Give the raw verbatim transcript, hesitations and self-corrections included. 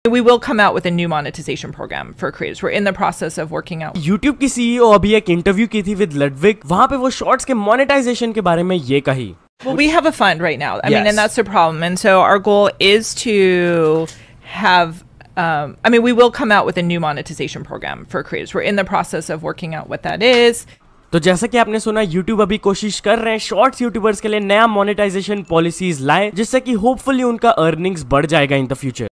We will come out with a new monetization program for creators. We're in the process of working out. YouTube की CEO अभी एक interview की थी with Ludwig, वहां पे वो शॉर्ट्स के मोनेटाइजेशन के बारे में ये कही. Well, we have a fund right now. I yes. mean, and that's the problem. And so our goal is to have, um, I mean, we will come out with a new monetization program for creators. We're in the process of working out what that is. तो जैसा कि आपने सुना, YouTube अभी कोशिश कर रहे हैं शॉर्ट्स यूट्यूबर्स के लिए नया मोनेटाइजेशन पॉलिसीज लाए, जिससे कि होपफुली उनका अर्निंग्स बढ़ जाएगा इन द फ्यूचर.